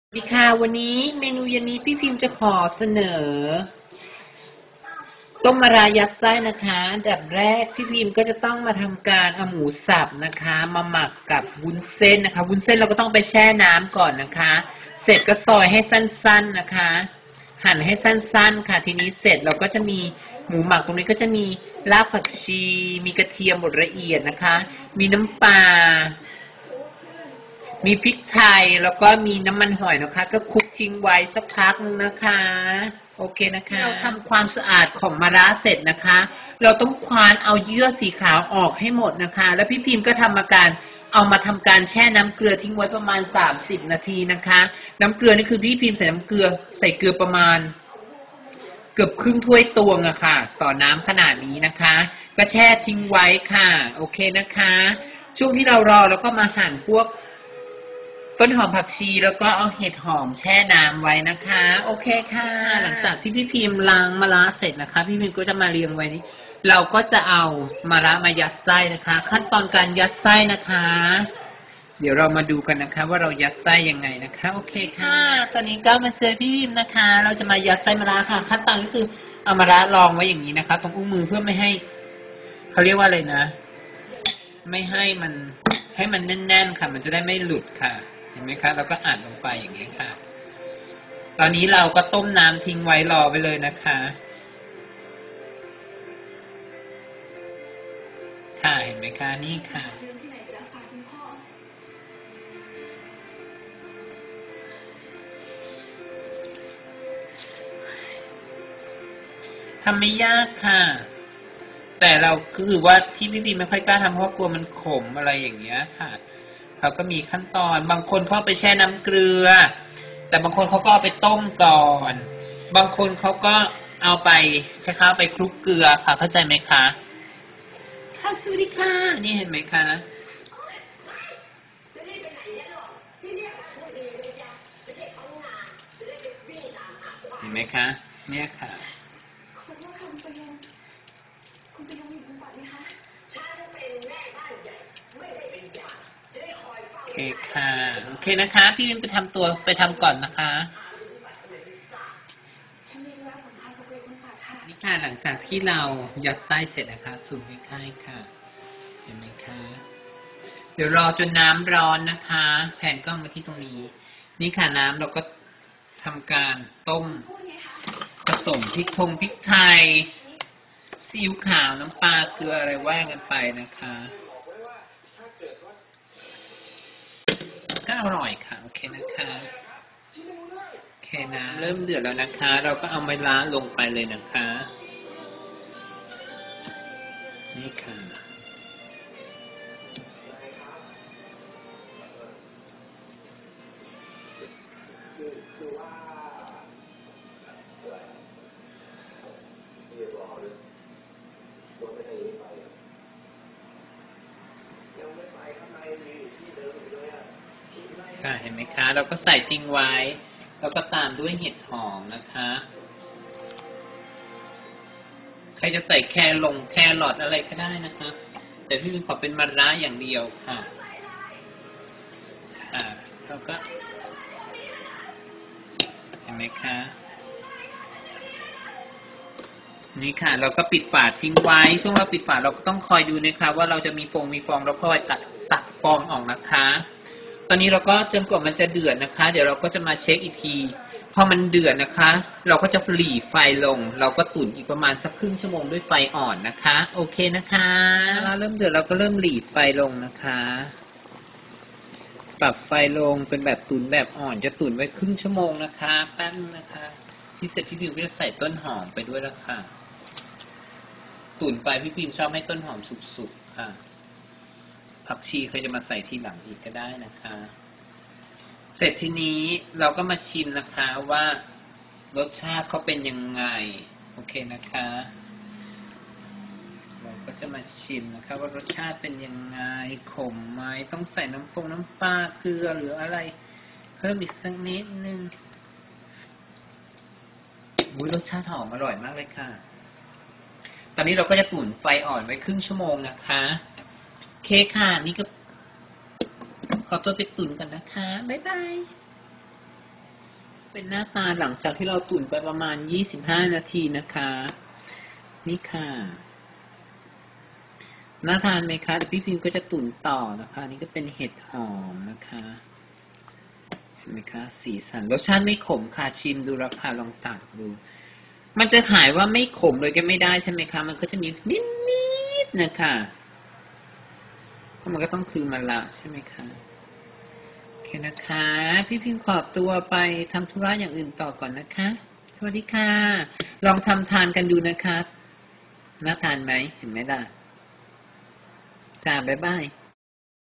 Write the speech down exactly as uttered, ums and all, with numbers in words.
สวัสดีค่ะวันนี้เมนูเย็นนี้พี่พิมพ์จะขอเสนอต้มมะระยัดไส้นะคะอันดับแรกพี่พิมพ์ก็จะต้องมาทำการเอาหมูสับนะคะมาหมักกับวุ้นเส้นนะคะวุ้นเส้นเราก็ต้องไปแช่น้ำก่อนนะคะเสร็จก็ซอยให้สั้นๆนะคะหั่นให้สั้นๆค่ะทีนี้เสร็จเราก็จะมีหมูหมักตรงนี้ก็จะมีรากผักชีมีกระเทียมบดละเอียดนะคะมีน้ำปลามีพริกไทยแล้วก็มีน้ำมันหอยนะคะก็คลุกทิ้งไว้สักพักนึงนะคะโอเคนะคะเราทำความสะอาดของมะระเสร็จนะคะเราต้องควานเอาเยื่อสีขาวออกให้หมดนะคะแล้วพี่พิมพ์ก็ทำมาการเอามาทำการแช่น้ำเกลือทิ้งไว้ประมาณสามสิบนาทีนะคะน้ำเกลือนี่คือพี่พิมพ์ใส่น้ำเกลือใส่เกลือประมาณเกือบครึ่งถ้วยตวงอะค่ะต่อน้ำขนาดนี้นะคะก็แช่ทิ้งไว้ค่ะโอเคนะคะช่วงที่เรารอเราก็มาหั่นพวกต้นหอมผักชีแล้วก็เอาเห็ดหอมแช่น้ำไว้นะคะโอเคค่ะหลังจากที่พี่พิมพ์ล้างมะระเสร็จนะคะพี่พิมพ์ก็จะมาเรียงไว้นี้เราก็จะเอามะระมายัดไส้นะคะขั้นตอนการยัดไส้นะคะเดี๋ยวเรามาดูกันนะคะว่าเรายัดไส้ยังไงนะคะโอเคค่ะตอนนี้ก็มาเจอพี่พิมพ์นะคะเราจะมายัดไส้มะระค่ะขั้นตอนก็คือเอามะระรองไว้อย่างนี้นะคะตรงอุ้งมือเพื่อไม่ให้เขาเรียกว่าอะไรนะไม่ให้มันให้มันแน่นๆค่ะมันจะได้ไม่หลุดค่ะเห็นไหมคะเราก็อัดลงไปอย่างนี้ค่ะตอนนี้เราก็ต้มน้ำทิ้งไว้รอไปเลยนะคะค่ะเห็นไหมคะนี่ค่ะทำไม่ยากค่ะแต่เราคือว่าที่พี่บีไม่ค่อยกล้าทำเพราะกลัวมันขมอะไรอย่างเงี้ยค่ะเขาก็มีขั้นตอนบางคนเขาไปแช่น้ำเกลือแต่บางคนเขาก็เอาไปต้มก่อนบางคนเขาก็เอาไปคล้ายๆไปคลุกเกลือค่ะเข้าใจไหมคะค่ะสวัสดีค่ะนี่เห็นไหมคะเห็นไหมคะเนี่ยค่ะโอเคค่ะโอเคนะคะพี่วินไปทำตัวไปทำก่อนนะคะนี่ค่ะหลังจากที่เรายัดไส้เสร็จนะคะสูตรใกล้ๆค่ะเห็นไหมคะเดี๋ยวรอจนน้ำร้อนนะคะแผ่นกล้องมาที่ตรงนี้นี่ค่ะน้ำเราก็ทำการต้มผสมพริกพงพริกไทยซีอิ๊วขาวน้ำปลาเกลืออะไรว่ากันไปนะคะก็อร่อยค่ะโอเคนะคะโอเคนะเริ่มเดือดแล้วนะคะเราก็เอาไม้ล้างลงไปเลยนะคะนี่ค่ะค่ะเห็นไหมคะเราก็ใส่ทิ้งไว้แล้วก็ตามด้วยเห็ดหอมนะคะใครจะใส่แครลงแครอทอะไรก็ได้นะคะแต่พี่มีขอเป็นมะระอย่างเดียวค่ะค่ะเราก็เห็นไหมคะนี่ค่ะเราก็ปิดฝาทิ้งไว้ช่วงเราปิดฝาเราก็ต้องคอยดูนะคะว่าเราจะมีฟองมีฟองเราคอยตัดตัดฟองออกนะคะตอนนี้เราก็จนกว่ามันจะเดือดนะคะเดี๋ยวเราก็จะมาเช็คอีกทีพอมันเดือดนะคะเราก็จะหลีไฟลงเราก็ตุ๋นอีกประมาณสักครึ่งชั่วโมงด้วยไฟอ่อนนะคะโอเคนะคะเราเริ่มเดือดเราก็เริ่มหลีไฟลงนะคะปรับไฟลงเป็นแบบตุ๋นแบบอ่อนจะตุ๋นไว้ครึ่งชั่วโมงนะคะแป๊บนึงนะคะที่เสร็จพี่พิมก็จะใส่ต้นหอมไปด้วยแล้วค่ะตุ๋นไปพี่พิมชอบให้ต้นหอมสุกๆค่ะผักชีเคยจะมาใส่ทีหลังอีกก็ได้นะคะเสร็จทีนี้เราก็มาชิมนะคะว่ารสชาติเขาเป็นยังไงโอเคนะคะเราก็จะมาชิมนะคะว่ารสชาติเป็นยังไงขมไหมต้องใส่น้ำปรุงน้ำปลาเกลือหรืออะไรเพิ่มอีกสักนิดนึงอุ๊ยรสชาติหอมอร่อยมากเลยค่ะตอนนี้เราก็จะตุ๋นไฟอ่อนไว้ครึ่งชั่วโมงนะคะโอเคค่ะนี่ก็ขอตัวไปตุ๋นกันนะคะบ๊ายบายเป็นหน้าตาหลังจากที่เราตุ๋นไปประมาณยี่สิบห้านาทีนะคะ นี่ค่ะน่าทานไหมคะเดี๋ยวพี่พิมก็จะตุ๋นต่อนะคะ นี่ก็เป็นเห็ดหอมนะคะเห็นไหมคะสีสันรสชาติไม่ขมค่ะชิมดูราคาลองตักดู มันจะขายว่าไม่ขมเลยก็ไม่ได้ใช่ไหมคะมันก็จะมีนิดๆนะคะเพราะมันก็ต้องคือมะระใช่ไหมคะโอเคนะคะ พี่พิมขอตัวไปทำธุระอย่างอื่นต่อก่อนนะคะสวัสดีค่ะ ลองทำทานกันดูนะคะน่าทานไหมเห็นไหมล่ะจ้าบ๊ายบาย